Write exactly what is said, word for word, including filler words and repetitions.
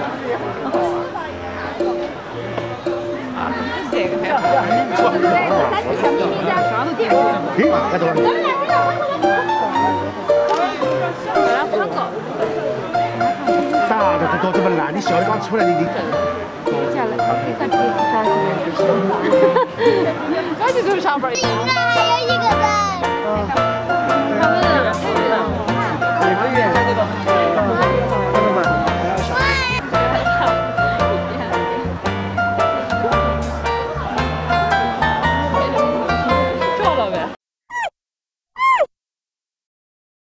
这个还好。啥都点不了。 咦，来多少？啥子都这么烂？你笑一把出来，你你。 赶紧走上班。 应该还有一个人。 他们。